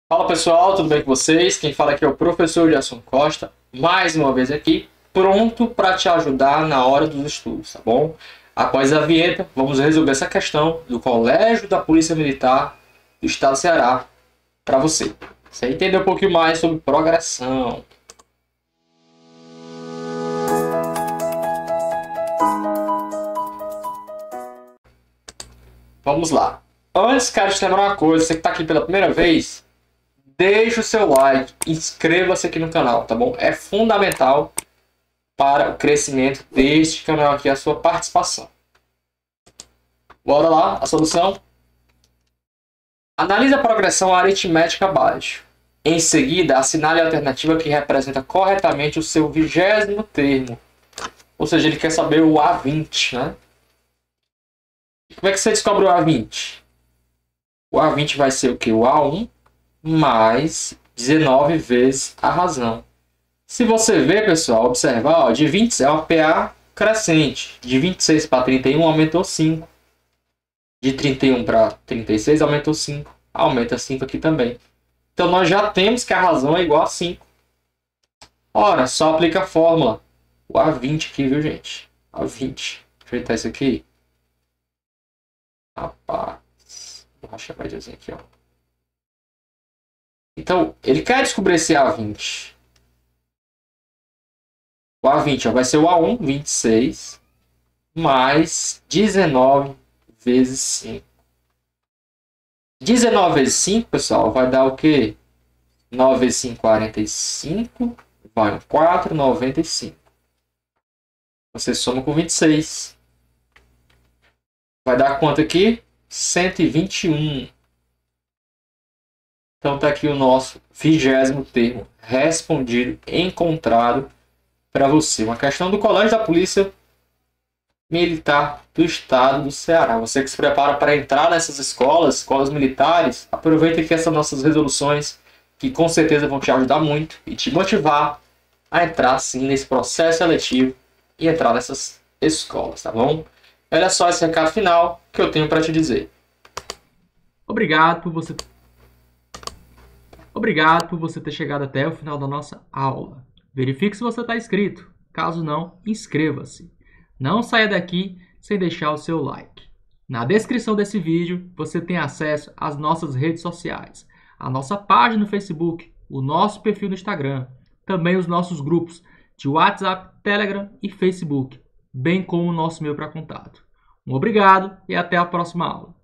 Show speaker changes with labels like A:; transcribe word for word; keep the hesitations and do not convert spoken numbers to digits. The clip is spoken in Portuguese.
A: Fala pessoal, tudo bem com vocês? Quem fala aqui é o professor Gerson Costa, mais uma vez aqui, pronto para te ajudar na hora dos estudos, tá bom? Após a vinheta, vamos resolver essa questão do Colégio da Polícia Militar do Estado do Ceará para você. Você entender um pouquinho mais sobre progressão. Vamos lá. Antes, quero te lembrar uma coisa, você que está aqui pela primeira vez, deixe o seu like, inscreva-se aqui no canal, tá bom? É fundamental para o crescimento deste canal aqui, a sua participação. Bora lá, a solução. Analise a progressão aritmética abaixo. Em seguida, assinale a alternativa que representa corretamente o seu vigésimo termo. Ou seja, ele quer saber o A vinte, né? Como é que você descobre o A vinte? O A vinte vai ser o que? O A um mais dezenove vezes a razão. Se você ver, pessoal, observar, ó, de vinte é uma P A crescente. De vinte e seis para trinta e um aumentou cinco. De trinta e um para trinta e seis aumentou cinco. Aumenta cinco aqui também. Então nós já temos que a razão é igual a cinco. Ora, só aplica a fórmula. O A vinte aqui, viu, gente? A vinte. Deixa eu ajeitar isso aqui. Rapaz. Vou achar mais aqui, ó. Então, ele quer descobrir esse A vinte. O A vinte ó, vai ser o A um, vinte e seis, mais dezenove vezes cinco. dezenove vezes cinco, pessoal, vai dar o quê? nove vezes cinco, quarenta e cinco. Vai um quatro, noventa e cinco. Você soma com vinte e seis. Vai dar quanto aqui? cento e vinte e um. Então está aqui o nosso vigésimo termo respondido, encontrado para você. Uma questão do Colégio da Polícia Militar do Estado do Ceará. Você que se prepara para entrar nessas escolas, escolas militares, aproveita aqui essas nossas resoluções que com certeza vão te ajudar muito e te motivar a entrar sim nesse processo seletivo e entrar nessas escolas, tá bom? Olha só esse recado final que eu tenho para te dizer. Obrigado por você Obrigado por você ter chegado até o final da nossa aula. Verifique se você está inscrito. Caso não, inscreva-se. Não saia daqui sem deixar o seu like. Na descrição desse vídeo, você tem acesso às nossas redes sociais, a nossa página no Facebook, o nosso perfil no Instagram, também os nossos grupos de WhatsApp, Telegram e Facebook, bem como o nosso e-mail para contato. Um obrigado e até a próxima aula.